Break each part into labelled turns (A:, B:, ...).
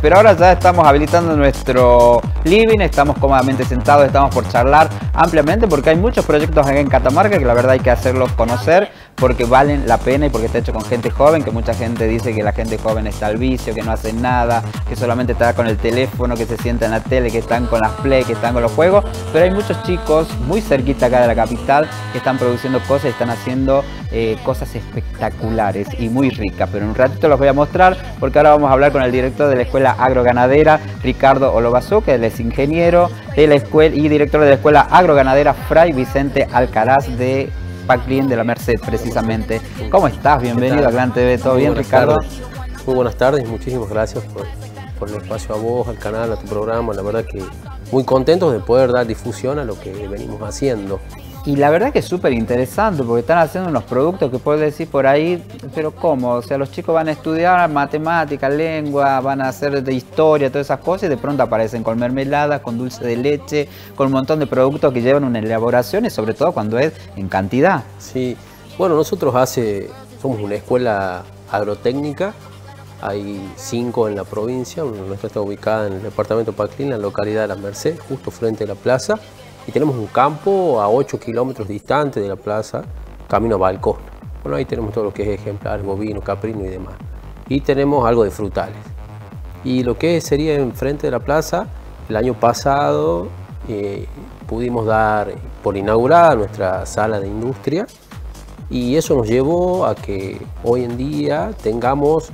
A: Pero ahora ya estamos habilitando nuestro living, estamos cómodamente sentados, estamos por charlar ampliamente porque hay muchos proyectos acá en Catamarca que la verdad hay que hacerlos conocer porque valen la pena y porque está hecho con gente joven, que mucha gente dice que la gente joven está al vicio, que no hace nada, que solamente está con el teléfono, que se sienta en la tele, que están con las play, que están con los juegos, pero hay muchos chicos muy cerquita acá de la capital que están produciendo cosas y están haciendo cosas espectaculares y muy ricas, pero en un ratito los voy a mostrar porque ahora vamos a hablar con el director de la Escuela Agroganadera, Ricardo Olobazú, que él es ingeniero de la escuela y director de la Escuela Agroganadera Fray Vicente Alcaraz de Paclín de la Merced, precisamente. ¿Cómo estás? Bienvenido a Clan TV. ¿Todo bien, Ricardo?
B: Muy buenas tardes, muchísimas gracias por el espacio a vos, al canal, a tu programa. La verdad que muy contentos de poder dar difusión a lo que venimos haciendo.
A: Y la verdad que es súper interesante porque están haciendo unos productos que puedes decir por ahí, pero ¿cómo? O sea, los chicos van a estudiar matemática, lengua, van a hacer de historia, todas esas cosas y de pronto aparecen con mermelada, con dulce de leche, con un montón de productos que llevan una elaboración y sobre todo cuando es en cantidad.
B: Sí, bueno, nosotros somos una escuela agrotécnica, hay 5 en la provincia, nuestra está ubicada en el departamento de Paclín, en la localidad de La Merced, justo frente a la plaza. Y tenemos un campo a 8 kilómetros distante de la plaza, camino a Balcón. Bueno, ahí tenemos todo lo que es ejemplar, bovino, caprino y demás. Y tenemos algo de frutales. Y lo que sería enfrente de la plaza, el año pasado pudimos dar por inaugurada nuestra sala de industria. Y eso nos llevó a que hoy en día tengamos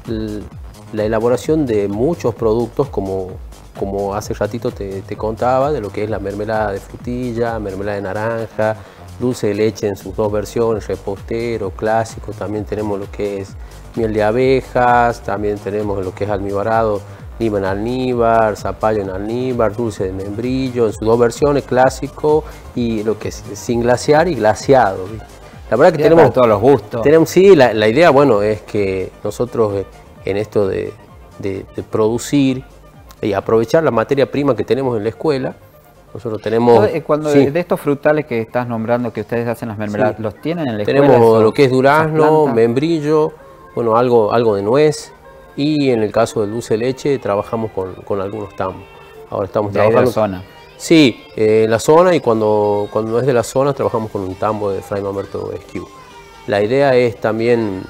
B: la elaboración de muchos productos como hace ratito te contaba, de lo que es la mermelada de frutilla, mermelada de naranja, dulce de leche en sus 2 versiones, repostero, clásico, también tenemos lo que es miel de abejas, también tenemos lo que es almibarado, lima en almíbar, zapallo en almíbar, dulce de membrillo, en sus 2 versiones, clásico y lo que es sin glasear y glaseado. La verdad que tenemos
A: todos los gustos.
B: Sí, la idea, bueno, es que nosotros en esto de producir y aprovechar la materia prima que tenemos en la escuela. Nosotros tenemos...
A: De estos frutales que estás nombrando, que ustedes hacen las mermeladas, ¿los tienen en la escuela?
B: Tenemos lo que es durazno, membrillo, bueno, algo de nuez. Y en el caso del dulce de leche trabajamos con algunos tambos. Ahora estamos trabajando...
A: ¿De la zona?
B: Sí, la zona, y cuando no es de la zona trabajamos con un tambo de Fray Mamerto Esquivo. La idea es también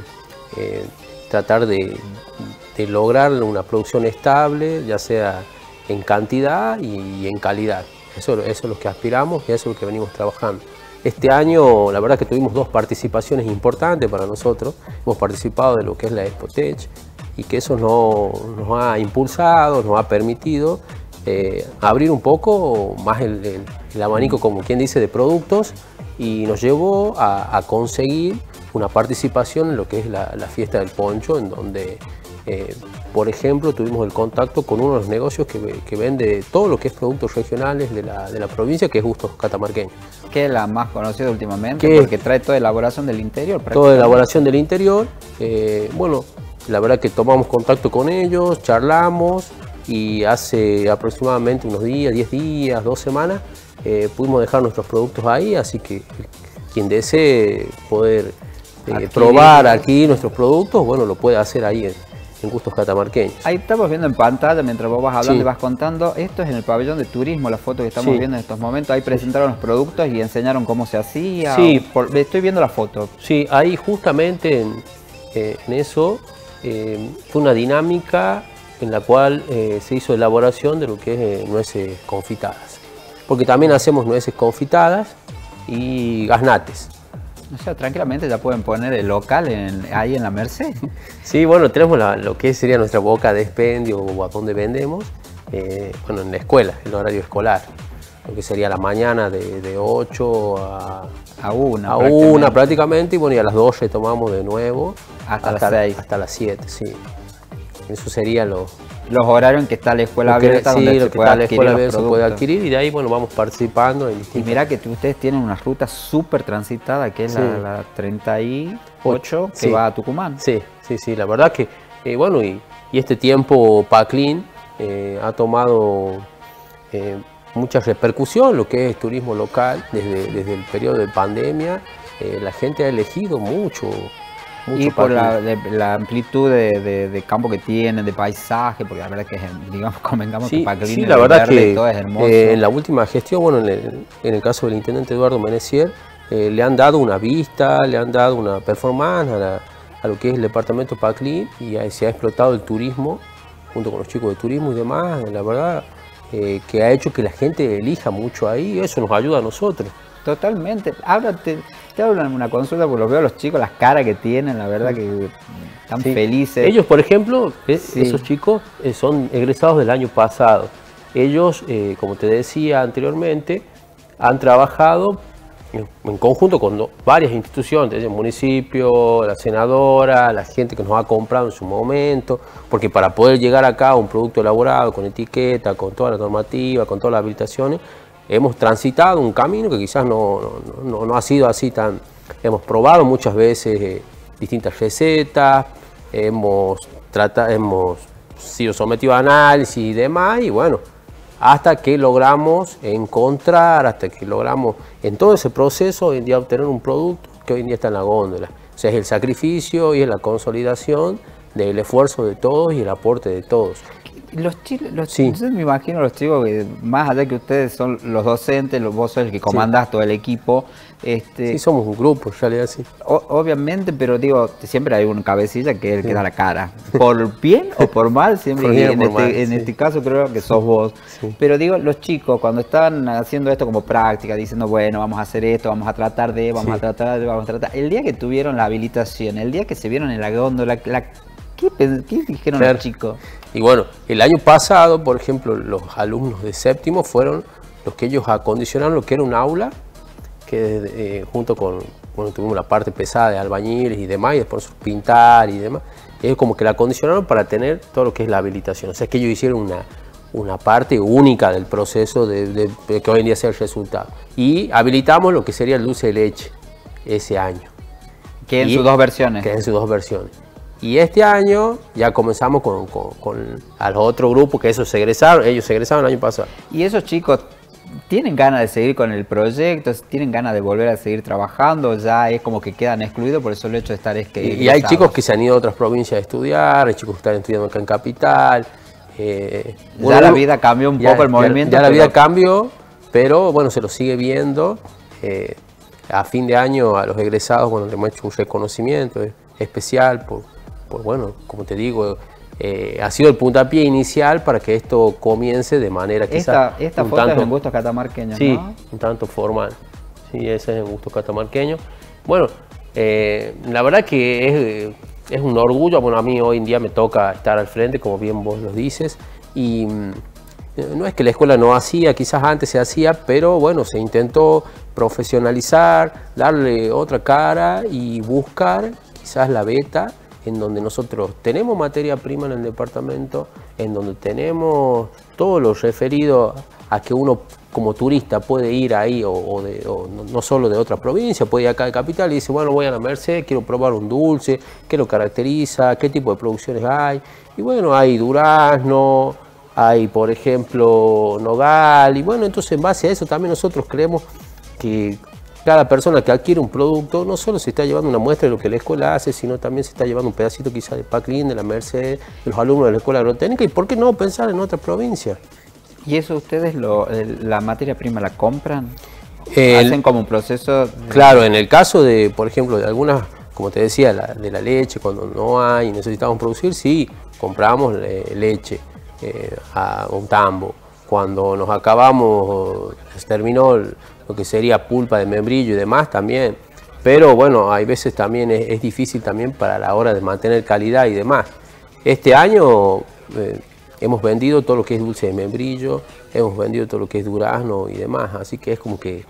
B: tratar de lograr una producción estable, ya sea en cantidad y en calidad. Eso es lo que aspiramos y eso es lo que venimos trabajando. Este año, la verdad que tuvimos 2 participaciones importantes para nosotros. Hemos participado de lo que es la Expotech y que eso nos ha impulsado, nos ha permitido abrir un poco más el abanico, como quien dice, de productos, y nos llevó a conseguir una participación en lo que es la fiesta del poncho, en donde por ejemplo, tuvimos el contacto con uno de los negocios que vende todo lo que es productos regionales de la provincia, que es Gustos Catamarqueños.
A: Que es la más conocida últimamente, porque trae toda elaboración del interior.
B: Toda elaboración del interior. Bueno, la verdad que tomamos contacto con ellos, charlamos, y hace aproximadamente unos días, 10 días, 2 semanas, pudimos dejar nuestros productos ahí, así que quien desee poder probar aquí nuestros productos, bueno, lo puede hacer ahí en Gustos Catamarqueños.
A: Ahí estamos viendo en pantalla, mientras vos vas hablando
B: Sí.
A: y vas contando, esto es en el pabellón de turismo, la foto que estamos
B: Sí.
A: viendo en estos momentos. Ahí presentaron los productos y enseñaron cómo se hacía.
B: Sí.
A: Estoy viendo la foto.
B: Sí, ahí justamente en eso fue una dinámica en la cual se hizo elaboración de lo que es nueces confitadas. Porque también hacemos nueces confitadas y gaznates.
A: O sea, tranquilamente ya pueden poner el local ahí en la Merced.
B: Sí, bueno, tenemos lo que sería nuestra boca de expendio o a donde vendemos, bueno, en la escuela, el horario escolar, lo que sería la mañana de 8
A: a 1.
B: A 1 prácticamente, y bueno, y a las 2 retomamos de nuevo
A: hasta las 6.
B: Hasta las 7, sí. Eso sería los
A: horarios en que está la escuela abierta,
B: sí,
A: donde
B: lo
A: se
B: que
A: puede
B: está la
A: adquirir
B: escuela
A: los
B: abierta se puede
A: productos.
B: adquirir, y de ahí, bueno, vamos participando en
A: Y
B: distintas...
A: mirá que ustedes tienen una ruta súper transitada, que es
B: Sí.
A: la 38, que
B: Sí.
A: va a Tucumán.
B: Sí, la verdad que, bueno, y este tiempo Paclín ha tomado mucha repercusión, lo que es turismo local, desde el periodo de pandemia. La gente ha elegido mucho Mucho
A: Y por
B: Paclín.
A: la amplitud de campo que tienen, de paisaje, porque la verdad que, digamos, convengamos que
B: Sí,
A: Paclín,
B: sí,
A: el
B: la verdad
A: verde
B: que
A: y todo es hermoso.
B: en la última gestión, bueno, en el caso del intendente Eduardo Menecier, le han dado una vista, le han dado una performance a lo que es el departamento Paclín y ahí se ha explotado el turismo junto con los chicos de turismo y demás, la verdad que ha hecho que la gente elija mucho ahí y eso nos ayuda a nosotros.
A: Totalmente. Ahora te hago una consulta porque los veo a los chicos, las caras que tienen, la verdad que están
B: Sí.
A: felices.
B: Ellos, por ejemplo,
A: Sí.
B: esos chicos son egresados del año pasado. Ellos, como te decía anteriormente, han trabajado en conjunto con varias instituciones, el municipio, la senadora, la gente que nos ha comprado en su momento, porque para poder llegar acá a un producto elaborado, con etiqueta, con toda la normativa, con todas las habilitaciones, hemos transitado un camino que quizás no ha sido así tan... Hemos probado muchas veces distintas recetas, hemos sido sometidos a análisis y demás, y bueno, hasta que logramos encontrar, hasta que logramos en todo ese proceso hoy en día obtener un producto que hoy en día está en la góndola. O sea, es el sacrificio y es la consolidación del esfuerzo de todos y el aporte de todos.
A: Los chicos,
B: Sí.
A: yo me imagino los chicos que más allá que ustedes son los docentes, vos sos el que comandás todo el equipo,
B: Sí, somos un grupo, en realidad sí.
A: obviamente, pero digo, siempre hay un cabecilla que es el que da la cara. Por bien o por mal, siempre,
B: Por bien
A: y
B: o por mal,
A: en
B: sí.
A: este caso creo que sos vos.
B: Sí.
A: Pero digo, los chicos cuando están haciendo esto como práctica, diciendo, bueno, vamos a hacer esto, vamos a tratar de, vamos
B: Sí.
A: a tratar de, vamos a tratar. El día que tuvieron la habilitación, el día que se vieron en la góndola, ¿qué dijeron
B: Claro.
A: los chicos?
B: Y bueno, el año pasado, por ejemplo, los alumnos de séptimo fueron los que ellos acondicionaron lo que era un aula, que junto con, bueno, tuvimos la parte pesada de albañiles y demás, y después pintar y demás. Ellos como que la acondicionaron para tener todo lo que es la habilitación. O sea, que ellos hicieron una parte única del proceso de que hoy en día sea el resultado. Y habilitamos lo que sería el dulce de leche ese año.
A: Que en
B: Y-
A: sus dos versiones.
B: Que en sus dos versiones. Y este año ya comenzamos con a los otros grupos que ellos se egresaron el año pasado.
A: Y esos chicos tienen ganas de seguir con el proyecto, tienen ganas de volver a seguir trabajando, ya es como que quedan excluidos por el solo hecho de estar
B: Y hay
A: egresados.
B: chicos que se han ido a otras provincias a estudiar, hay chicos que están estudiando acá en Capital.
A: Ya la vida cambió un poco el movimiento.
B: Ya la vida
A: pero-
B: cambió, pero bueno, se lo sigue viendo. A fin de año a los egresados, bueno, le hemos hecho un reconocimiento especial por bueno, como te digo, ha sido el puntapié inicial para que esto comience de manera quizás
A: Esta
B: un
A: foto es
B: tanto-
A: en gustos catamarqueños,
B: Sí,
A: ¿no?
B: un tanto formal. Sí, ese es el gusto catamarqueño. Bueno, la verdad que es un orgullo. Bueno, a mí hoy en día me toca estar al frente, como bien vos lo dices. Y no es que la escuela no hacía, quizás antes se hacía, pero bueno, se intentó profesionalizar, darle otra cara y buscar quizás la beta en donde nosotros tenemos materia prima en el departamento, en donde tenemos todo lo referido a que uno como turista puede ir ahí o no solo de otra provincia, puede ir acá de Capital y dice, bueno, voy a la Merced, quiero probar un dulce, qué lo caracteriza, qué tipo de producciones hay. Y bueno, hay durazno, hay por ejemplo nogal, y bueno, entonces en base a eso también nosotros creemos que cada persona que adquiere un producto no solo se está llevando una muestra de lo que la escuela hace, sino también se está llevando un pedacito quizá de Paclín, de la Merced, de los alumnos de la escuela agrotécnica, y por qué no pensar en otra provincia.
A: ¿Y eso ustedes la materia prima la compran?
B: El-
A: ¿Hacen como un proceso?
B: Claro, en el caso de, por ejemplo, de algunas, como te decía, de la leche, cuando no hay y necesitamos producir, sí, compramos leche a un tambo. Cuando nos acabamos, se terminó lo que sería pulpa de membrillo y demás también. Pero bueno, hay veces también es difícil también para la hora de mantener calidad y demás. Este año hemos vendido todo lo que es dulce de membrillo, hemos vendido todo lo que es durazno y demás, así que es como que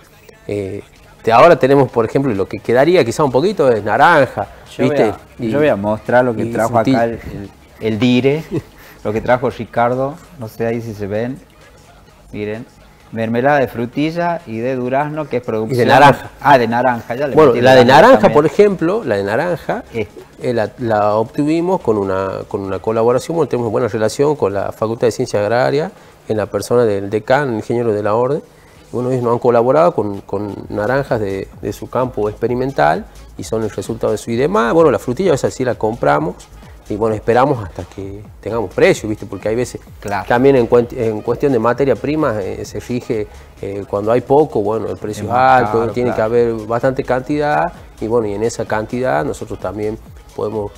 B: ahora tenemos, por ejemplo, lo que quedaría quizá un poquito es naranja, ¿viste?
A: Yo voy a mostrar lo que
B: y
A: trajo
B: frutilla.
A: acá el dire, lo que trajo Ricardo, no sé ahí si se ven, miren. Mermelada de frutilla y de durazno, que es producción.
B: Y de naranja.
A: Ah, de naranja, ya le
B: Bueno,
A: metí
B: la de naranja,
A: también.
B: por ejemplo, la de naranja,
A: Esta.
B: la obtuvimos con una colaboración, bueno, tenemos buena relación con la Facultad de Ciencia Agraria, en la persona del decano, el ingeniero de la Orden. Bueno, ellos nos han colaborado con naranjas de su campo experimental y son el resultado de eso y demás. Bueno, la frutilla esa sí la compramos y bueno, esperamos hasta que tengamos precio, ¿viste? Porque hay veces también en cuestión de materia prima se rige cuando hay poco, bueno, el precio es alto, tiene que haber bastante cantidad y bueno, y en esa cantidad nosotros también podemos,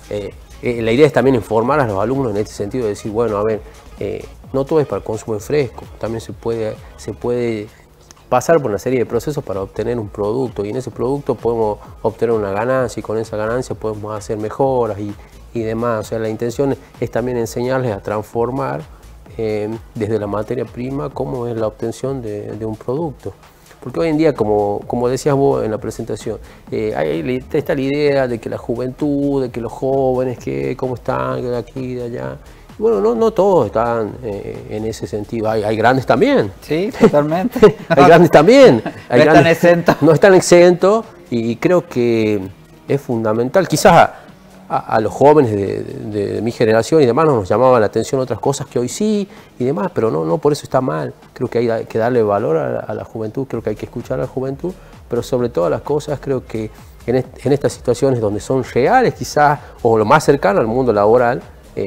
B: la idea es también informar a los alumnos en este sentido de decir, bueno, a ver, no todo es para el consumo en fresco, también se puede pasar por una serie de procesos para obtener un producto y en ese producto podemos obtener una ganancia y con esa ganancia podemos hacer mejoras y demás. O sea, la intención es también enseñarles a transformar desde la materia prima cómo es la obtención de un producto. Porque hoy en día, como decías vos en la presentación, está la idea de que la juventud, de que los jóvenes, que cómo están, que de aquí, de allá. Y bueno, no todos están en ese sentido. Hay grandes también.
A: Sí, totalmente.
B: Hay grandes también.
A: No están exentos.
B: No están exentos y creo que es fundamental. Quizás a los jóvenes de mi generación y demás no nos llamaban la atención otras cosas que hoy sí y demás, pero no por eso está mal. Creo que hay que darle valor a la juventud, creo que hay que escuchar a la juventud, pero sobre todas las cosas creo que en estas situaciones donde son reales quizás, o lo más cercano al mundo laboral,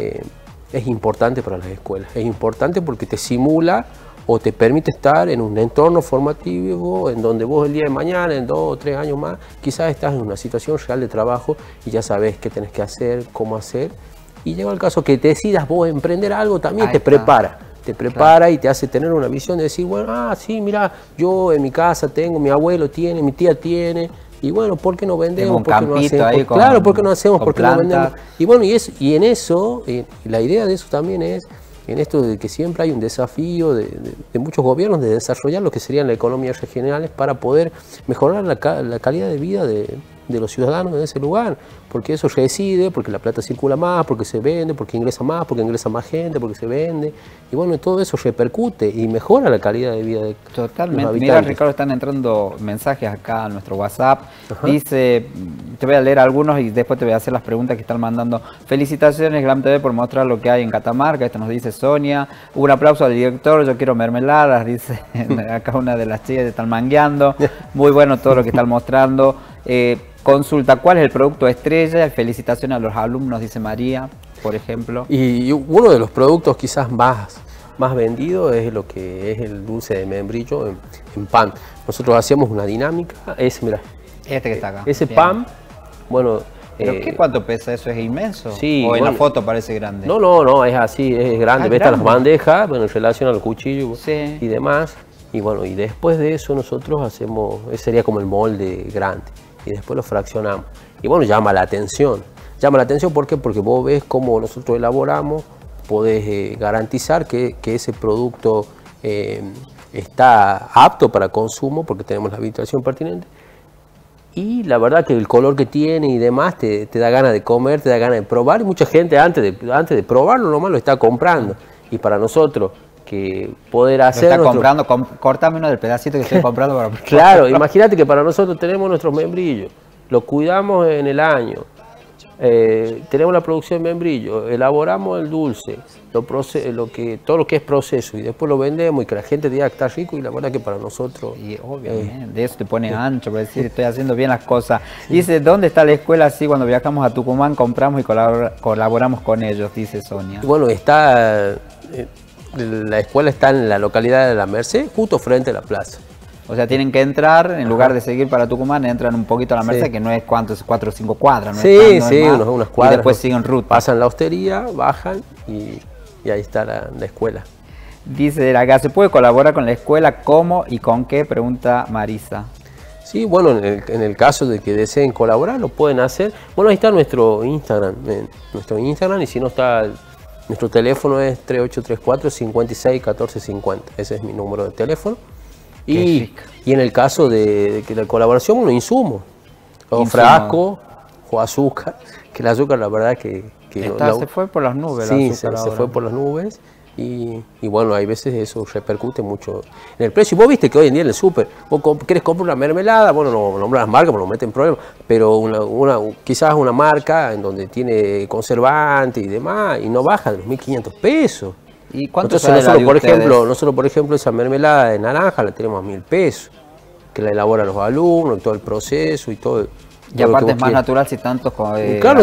B: es importante para las escuelas. Es importante porque te simula o te permite estar en un entorno formativo en donde vos el día de mañana, en 2 o 3 años más, quizás estás en una situación real de trabajo y ya sabes qué tenés que hacer, cómo hacer. Y llega el caso que te decidas vos emprender algo, también te prepara. Te prepara y te hace tener una visión de decir, bueno, sí, mira, yo en mi casa tengo, mi abuelo tiene, mi tía tiene, y bueno, ¿por qué no vendemos? ¿Por qué no hacemos? Claro, ¿por qué no hacemos? ¿Por qué no vendemos? Y bueno, y en eso, la idea de eso también es, en esto de que siempre hay un desafío de muchos gobiernos de desarrollar lo que serían las economías regionales para poder mejorar la calidad de vida de los ciudadanos en ese lugar, porque eso reside, porque la plata circula más, porque se vende, porque ingresa más gente, porque se vende, y bueno, todo eso repercute y mejora la calidad de vida de los habitantes.
A: Mira, Ricardo, están entrando mensajes acá a nuestro WhatsApp. Dice, te voy a leer algunos y después te voy a hacer las preguntas que están mandando. Felicitaciones Glam TV por mostrar lo que hay en Catamarca, esto nos dice Sonia. Un aplauso al director, yo quiero mermeladas, dice acá una de las chicas que están mangueando. Muy bueno todo lo que están mostrando. Consulta, ¿cuál es el producto estrella? Felicitaciones a los alumnos, dice María, por ejemplo.
B: Y uno de los productos quizás más vendido es lo que es el dulce de membrillo en pan. Nosotros hacemos una dinámica, mira,
A: este que está acá.
B: Ese bien. Pan, bueno...
A: ¿Pero cuánto pesa eso? ¿Es inmenso?
B: Sí.
A: ¿O en la foto parece grande?
B: No, es así, es grande. Ves las bandejas, bueno, en relación al cuchillo y demás. Y bueno, y después de eso nosotros hacemos, ese sería como el molde grande. Y después lo fraccionamos. Y bueno, llama la atención. Llama la atención, ¿por qué? Porque vos ves cómo nosotros elaboramos, podés garantizar que ese producto está apto para consumo, porque tenemos la habituación pertinente. Y la verdad que el color que tiene y demás te da ganas de comer, te da ganas de probar. Y mucha gente antes de probarlo nomás lo está comprando. Y para nosotros, que poder hacer...
A: Lo está comprando, córtame uno del pedacito que estoy comprando para...
B: Claro, imagínate que para nosotros tenemos nuestros membrillos, los cuidamos en el año, tenemos la producción de membrillo, elaboramos el dulce, todo lo que es proceso y después lo vendemos y que la gente diga que está rico y la verdad que para nosotros...
A: Y obviamente, de eso te pone ancho, para decir estoy haciendo bien las cosas. Dice, ¿dónde está la escuela? Así cuando viajamos a Tucumán compramos y colaboramos con ellos, dice Sonia.
B: Bueno, la escuela está en la localidad de La Merced, justo frente a la plaza.
A: O sea, tienen que entrar, en lugar de seguir para Tucumán, entran un poquito a La Merced, que no es 4 o 5 cuadras. No
B: unas cuadras.
A: Y después siguen ruta.
B: Pasan la hostería, bajan y ahí está la escuela.
A: Dice acá, ¿se puede colaborar con la escuela? ¿Cómo y con qué? Pregunta Marisa.
B: Sí, bueno, en el caso de que deseen colaborar, lo pueden hacer. Bueno, ahí está nuestro Instagram. Y si no está... Nuestro teléfono es 3834 56 14 50. Ese es mi número de teléfono. Y en el caso de que la colaboración, uno insumo. O frasco, o azúcar. Que el azúcar, la verdad que
A: se fue por las nubes.
B: Sí, se fue por las nubes. Y bueno, hay veces eso repercute mucho en el precio. Vos viste que hoy en día en el súper, vos querés comprar una mermelada, bueno, no nombran las marcas, porque no meten problemas, pero quizás una marca en donde tiene conservante y demás, y no baja de los 1.500 pesos.
A: ¿Y cuánto
B: Entonces nosotros, por ejemplo, esa mermelada de naranja la tenemos a 1.000 pesos, que la elaboran los alumnos, todo el proceso y todo
A: Y aparte es más natural si tantos con
B: claro,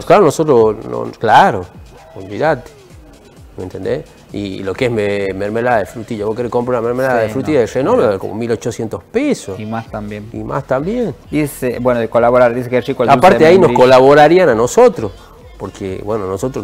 B: claro, olvídate, ¿me entendés? Y lo que es mermelada de frutilla, vos querés comprar una mermelada de frutilla de Renault, como 1.800 pesos.
A: Y más también.
B: Y más también.
A: Dice, bueno, de colaborar, dice que es rico el
B: aparte ahí nos colaborarían a nosotros, porque bueno, nosotros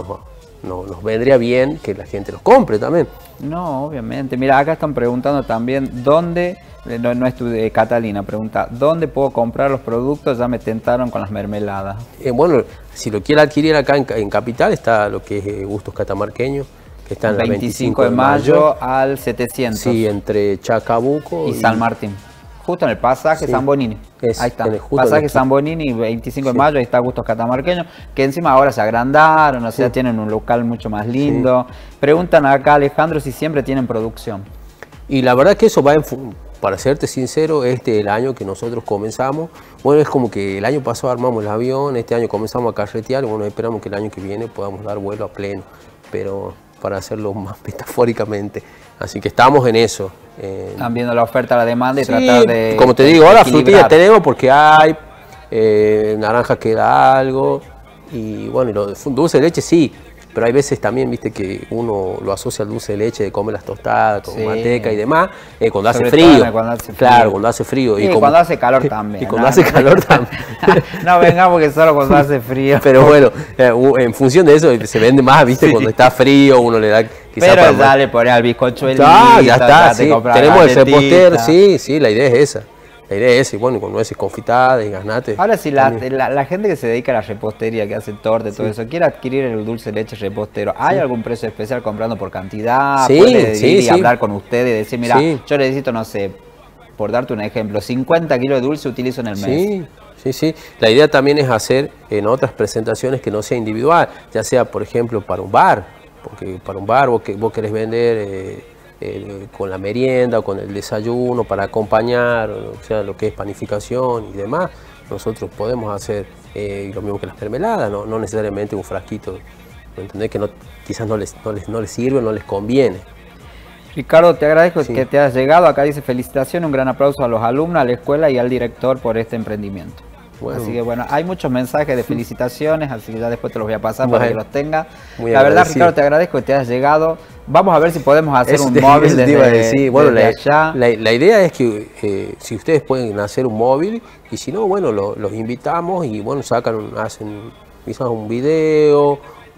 B: nos vendría bien que la gente los compre también.
A: No, obviamente. Mira, acá están preguntando también dónde, no es Catalina, pregunta, ¿dónde puedo comprar los productos? Ya me tentaron con las mermeladas.
B: Bueno, si lo quiere adquirir acá en Capital, está lo que es Gustos Catamarqueños, que está en la
A: 25 de mayo al 700.
B: Sí, entre Chacabuco
A: y San Martín. Justo en el pasaje San Bonini. Ahí está. Pasaje San Bonini, 25 de mayo, ahí está Gustos Catamarqueños, que encima ahora se agrandaron, o sea, tienen un local mucho más lindo. Preguntan acá, Alejandro, si siempre tienen producción.
B: Y la verdad que eso va para serte sincero, el año que nosotros comenzamos, bueno, es como que el año pasado armamos el avión, este año comenzamos a carretear, y bueno, esperamos que el año que viene podamos dar vuelo a pleno, pero para hacerlo más metafóricamente. Así que estamos en eso.
A: Están viendo la oferta, la demanda y tratar de...
B: Como te digo, ahora frutillas tenemos porque hay, naranja queda algo, y bueno, y lo de dulce de leche sí, pero hay veces también, viste, que uno lo asocia al dulce de leche de comer las tostadas con manteca y demás, cuando hace frío. Claro, cuando hace frío.
A: Y cuando hace calor también.
B: Y cuando hace calor también.
A: No vengamos que solo cuando hace frío.
B: Pero bueno, en función de eso se vende más, viste, cuando está frío uno le da...
A: Pero dale, poner al bizcochuelito.
B: Ya está, sí. Tenemos el repostero, sí, la idea es esa. La idea es esa, y bueno, con nueces confitadas y ganates.
A: Ahora, si la gente que se dedica a la repostería, que hace torta y todo eso, quiere adquirir el dulce de leche repostero, ¿hay algún precio especial comprando por cantidad? ¿Puede ir y hablar con ustedes y decir, mira, yo necesito, no sé, por darte un ejemplo, 50 kilos de dulce utilizo en el mes?
B: Sí. La idea también es hacer en otras presentaciones que no sea individual, ya sea, por ejemplo, para un bar, porque para un bar vos querés vender... con la merienda o con el desayuno para acompañar, o sea, lo que es panificación y demás, nosotros podemos hacer lo mismo que las mermeladas, no necesariamente un frasquito, ¿me entendés? Que quizás no les sirve, no les conviene.
A: Ricardo, te agradezco que te hayas llegado. Acá dice felicitaciones, un gran aplauso a los alumnos, a la escuela y al director por este emprendimiento. Bueno. Así que bueno, hay muchos mensajes de felicitaciones, así que ya después te los voy a pasar para que los tengas. La verdad, Ricardo, te agradezco que te hayas llegado. Vamos a ver si podemos hacer un móvil desde allá.
B: La idea es que si ustedes pueden hacer un móvil, y si no, bueno, los invitamos y bueno, hacen quizás un video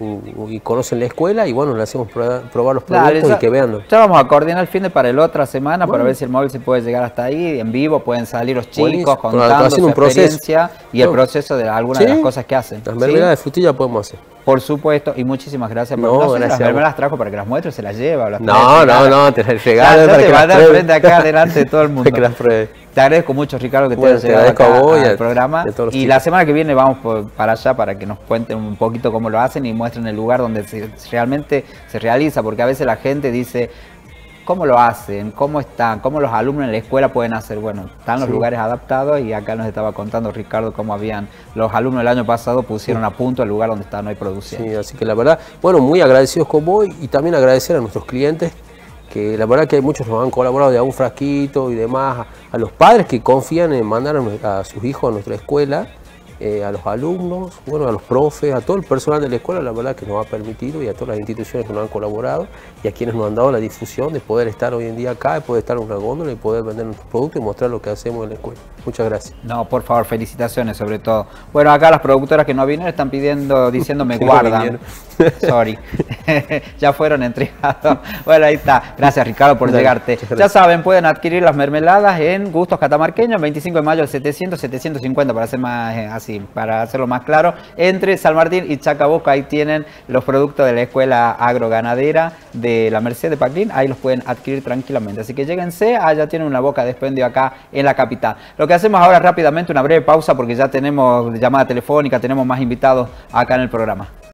B: y conocen la escuela y bueno, le hacemos probar los productos y que vean.
A: Ya vamos a coordinar el fin de para la otra semana para ver si el móvil se puede llegar hasta ahí, en vivo, pueden salir los chicos contando su experiencia y el proceso de algunas de las cosas que hacen.
B: Las mermeladas de frutilla podemos hacer.
A: Por supuesto, y muchísimas gracias. Las mermeladas trajo para que las muestres, se las lleva.
B: No, te las regalo para que las
A: pruebes. Frente acá delante de todo el mundo.
B: Que las pruebes.
A: Te agradezco mucho, Ricardo, que te hayas llegado acá al programa. Y la semana que viene vamos para allá para que nos cuenten un poquito cómo lo hacen y muestren el lugar donde realmente se realiza, porque a veces la gente dice, ¿cómo lo hacen? ¿Cómo están? ¿Cómo los alumnos en la escuela pueden hacer? Bueno, están los lugares adaptados y acá nos estaba contando Ricardo cómo los alumnos el año pasado pusieron a punto el lugar donde estaban hoy produciendo.
B: Sí, así que la verdad, bueno, muy agradecidos con vos y también agradecer a nuestros clientes, que la verdad que hay muchos nos han colaborado de algún frasquito y demás, a los padres que confían en mandar a sus hijos a nuestra escuela, a los alumnos, bueno, a los profes, a todo el personal de la escuela, la verdad que nos ha permitido, y a todas las instituciones que nos han colaborado y a quienes nos han dado la difusión de poder estar hoy en día acá, de poder estar en una góndola y poder vender nuestros productos y mostrar lo que hacemos en la escuela. Muchas gracias.
A: No, por favor, felicitaciones sobre todo. Bueno, acá las productoras que no vinieron están diciendo me guardan. Sorry. Ya fueron entregados. Bueno, ahí está. Gracias, Ricardo, por llegarte. Ya saben, pueden adquirir las mermeladas en Gustos Catamarqueños, 25 de mayo al 700, 750 para hacer más así, para hacerlo más claro. Entre San Martín y Chacabuco, ahí tienen los productos de la Escuela Agroganadera de la Merced de Paclín. Ahí los pueden adquirir tranquilamente. Así que lléguense, ya tienen una boca de expendio acá en la capital. Lo que hacemos ahora rápidamente, una breve pausa porque ya tenemos llamada telefónica, tenemos más invitados acá en el programa.